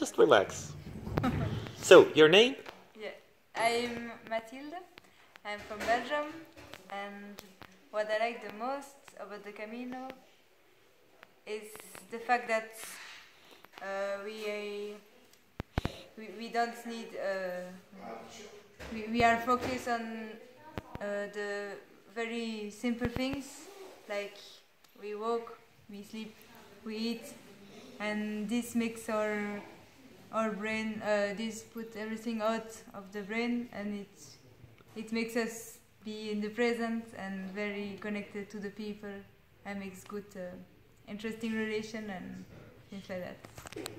just relax. So, your name? Yeah, I'm Mathilde. I'm from Belgium, and what I like the most about the Camino is the fact that we don't need we are focused on the very simple things, like we walk, we sleep, we eat, and this makes our brain, this put everything out of the brain, and it makes us be in the present and very connected to the people, and makes good interesting relation and things like that.